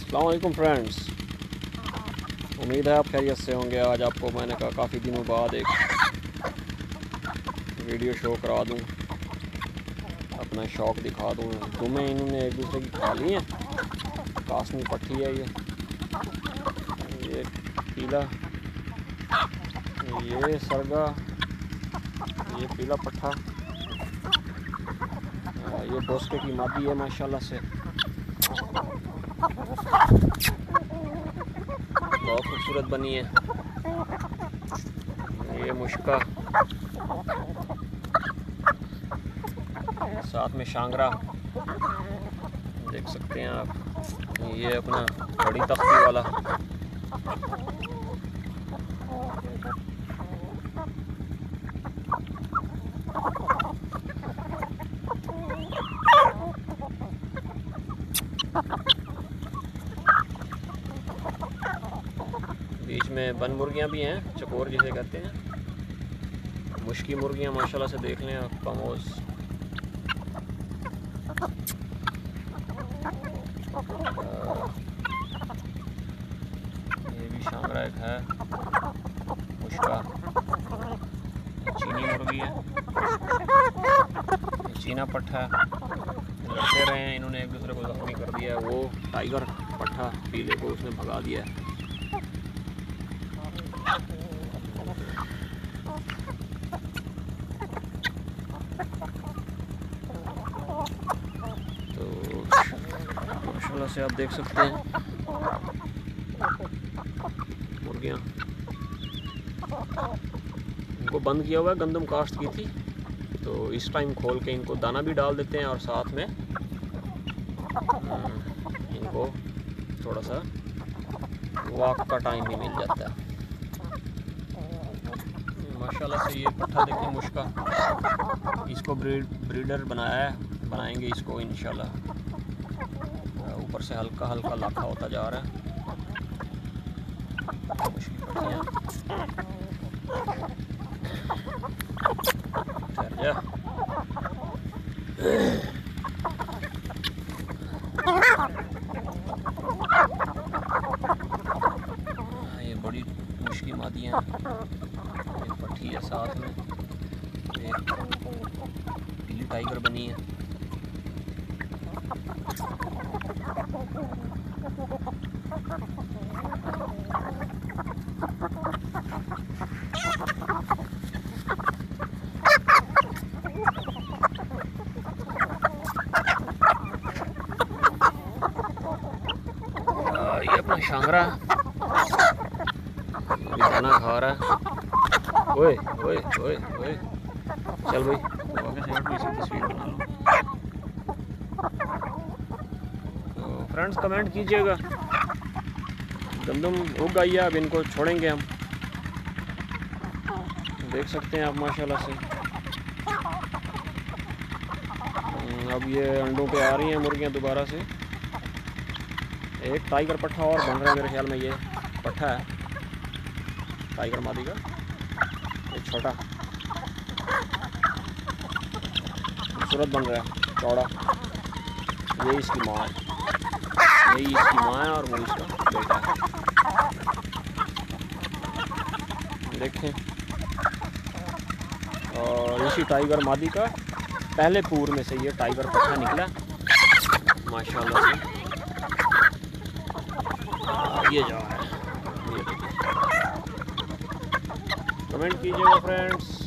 अस्सलाम वालेकुम फ्रेंड्स, उम्मीद है आप खैरियत से होंगे। आज आपको मैंने कहा काफ़ी दिनों बाद एक वीडियो शो करा दूं, अपना शौक़ दिखा दूं। दुमें इन्होंने एक दूसरे की खा ली हैं। कासनी पट्टी है ये पीला, ये सरगा, ये पीला पट्ठा, ये बोस्के की मादी है माशाल्लाह से, बहुत खूबसूरत बनी है। ये मुश्का, साथ में शांगरा देख सकते हैं आप। ये अपना बड़ी तख्ती वाला, बीच में बन मुर्गियाँ भी हैं, चकोर जिसे कहते हैं। मुश्की मुर्गियाँ माशाल्लाह से देख लें आप, कमोज। ये भी शांगरा एक है, मुश्का। चीनी मुर्गी है, चीना पट्ठा है। लड़ते रहे हैं, इन्होंने एक दूसरे को जख्मी कर दिया है। वो टाइगर पट्ठा पीले को उसने भगा दिया है। तो माशाल्लाह से आप देख सकते हैं मुर्गियाँ। इनको बंद किया हुआ है, गंदम काश्त की थी, तो इस टाइम खोल के इनको दाना भी डाल देते हैं और साथ में इनको थोड़ा सा वॉक का टाइम भी मिल जाता है। माशाल्लाह से ये पट्ठा देखिए, मुश्का। इसको ब्रीडर बनाएंगे इसको इंशाल्लाह। ऊपर से हल्का हल्का लाखा होता जा रहा है। ये बड़ी मुश्किल मादियाँ, एक पट्टी है, साथ में एक पीली टाइगर बनी है। ये अपना शांगरा अभी दाना खा रहा है। ओए ओए ओए ओए, चल भाई तस्वीर बना लो। तो फ्रेंड्स कमेंट कीजिएगा। गंदम उग आई है, अब इनको छोड़ेंगे हम। देख सकते हैं आप माशाल्लाह से। अब ये अंडों पे आ रही हैं मुर्गियाँ दोबारा से। एक टाइगर पट्ठा और बन रहा है मेरे ख्याल में। ये पट्ठा है टाइगर मादी का, एक छोटा खूबसूरत बन रहा है, चौड़ा। यही इसकी माँ है, यही इसकी माँ है और वो इसका बेटा है। देखें, और इसी टाइगर मादी का पहले पूर में से ये टाइगर पट्ठा निकला माशाल्लाह से। ये जा रहा है, ये देखिए। कमेंट कीजिएगा फ्रेंड्स।